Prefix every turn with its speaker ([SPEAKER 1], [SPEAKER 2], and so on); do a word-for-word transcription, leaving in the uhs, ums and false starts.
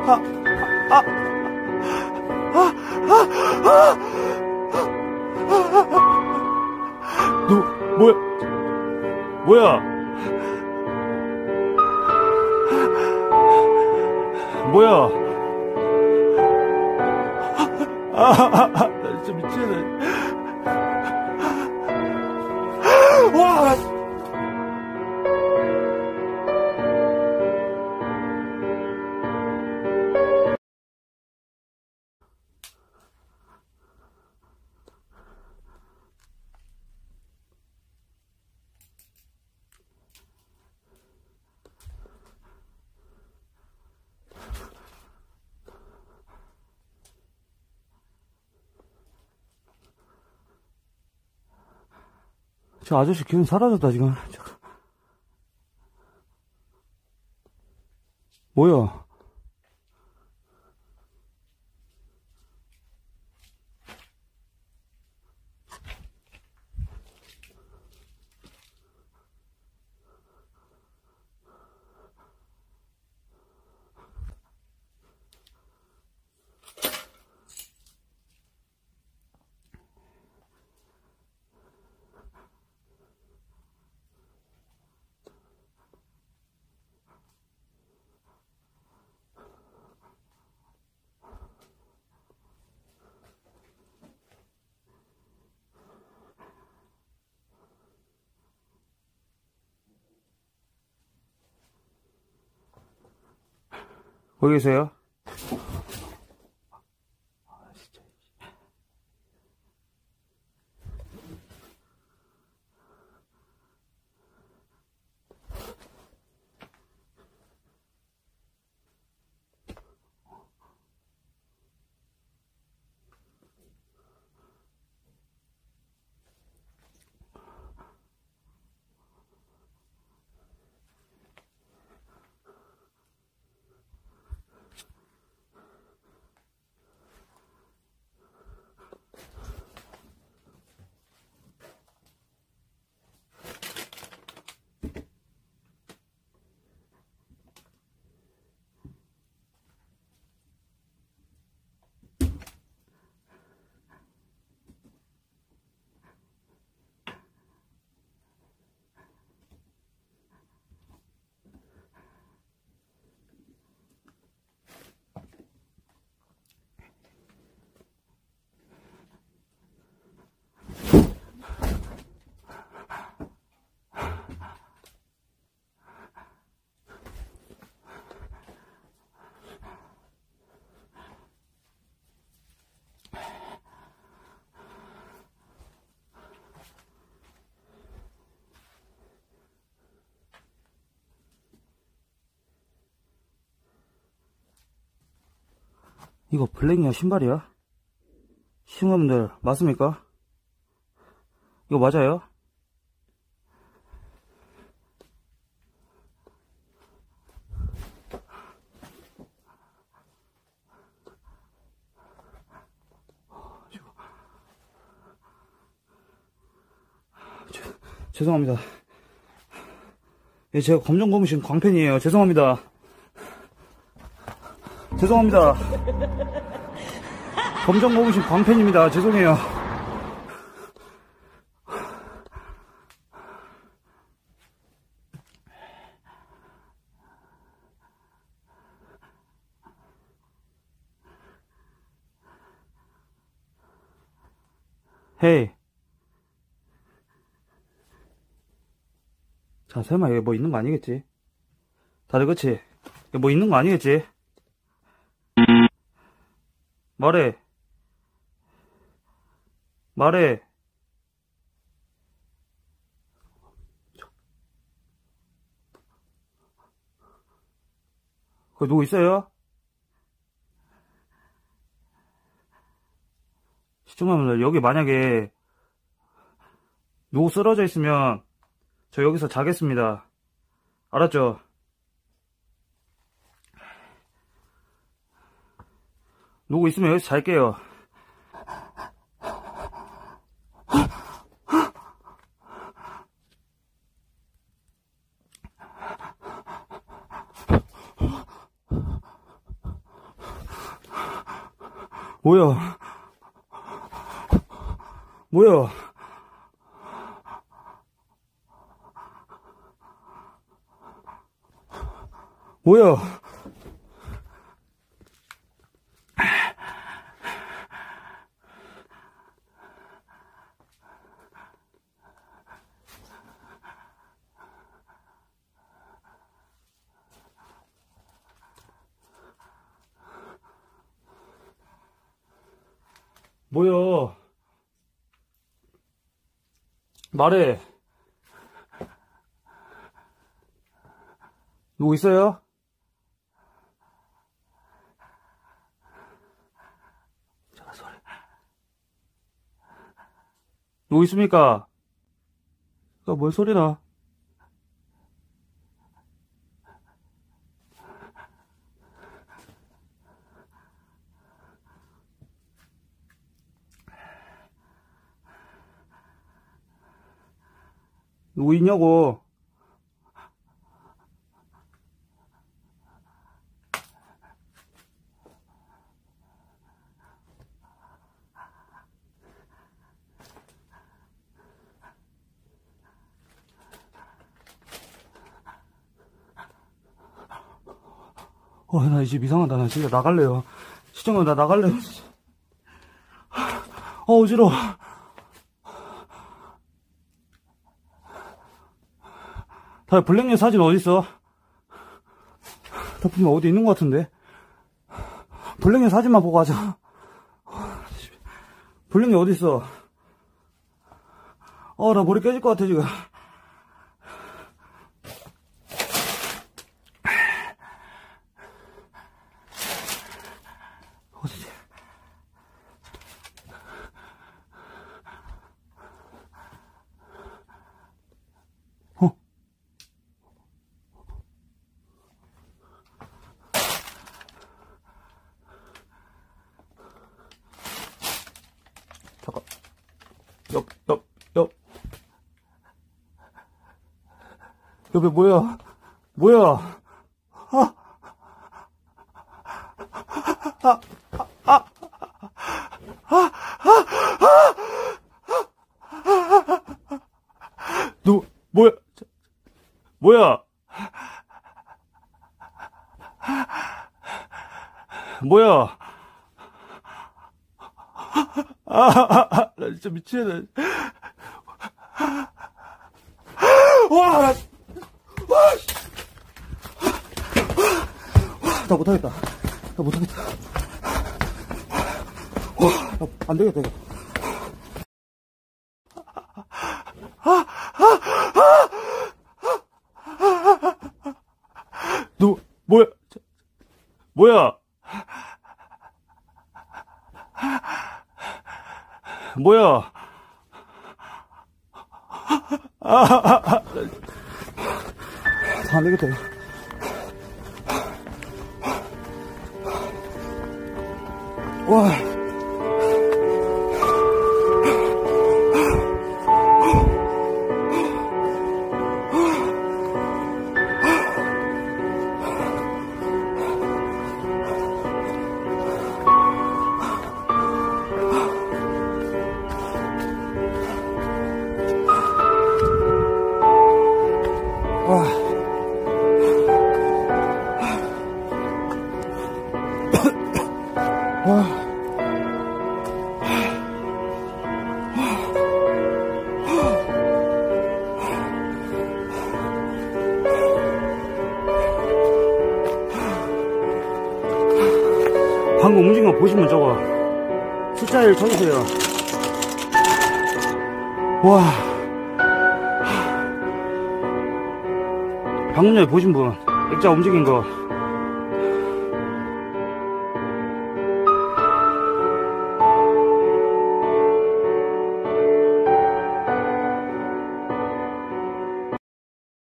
[SPEAKER 1] 아, 아, 아, 아, 아. 너, 뭐야? 뭐야? 뭐야? 아, 아, 아, 나 진짜 미치겠네. 와! 저 아저씨 기분 사라졌다, 지금. 뭐야? 거기 계세요? 아, 진짜. 이거 블랙이야, 신발이야? 시청자분들, 맞습니까? 이거 맞아요? 죄송합니다. 예, 제가 검정 고무신 광팬이에요. 죄송합니다. 죄송합니다. 검정 고무신 광팬입니다. 죄송해요. 헤이. 자, 설마 여기 뭐 있는 거 아니겠지? 다들 그치? 여기 뭐 있는 거 아니겠지? 말해. 말해. 거기 누구 있어요? 시청자분들, 여기 만약에 누구 쓰러져 있으면 저 여기서 자겠습니다. 알았죠? 누구 있으면 여기서 잘게요. 뭐야? 뭐야? 뭐야? 뭐야? 말해. 누구 있어요? 잠깐 소리. 누구 있습니까? 아, 뭔 소리나? 누구 있냐고? 어, 나 이 집 이상하다. 나 진짜 나갈래요. 시청자, 나 나갈래요. 어, 어지러워. 다 블랙님 사진 어딨어? 다 분명 어디 있는 것 같은데? 블랙님 사진만 보고 하자. 블랙님 어딨어? 어, 나 머리 깨질 것 같아, 지금. 어디지? 어? 잠깐. 옆, 옆, 옆. 옆에 뭐야? 뭐야? 아! 아! 아! 아! 누, 뭐야? 뭐야? 뭐야? 아, 아, 아, 나 진짜 미치겠네. 와, 나, 와, 씨. 나 못하겠다. 나 못하겠다. 와, 나 안 되겠다, 이거. 아, 아, 아, 너, 뭐야? 뭐야? 뭐야? 아, 아, 아, 다 안 되겠다, 이거. 와. 와. 방금 움직인 거 보시면 저거 숫자 일 쳐주세요. 와. 방금 전에 보신 분 액자 움직인 거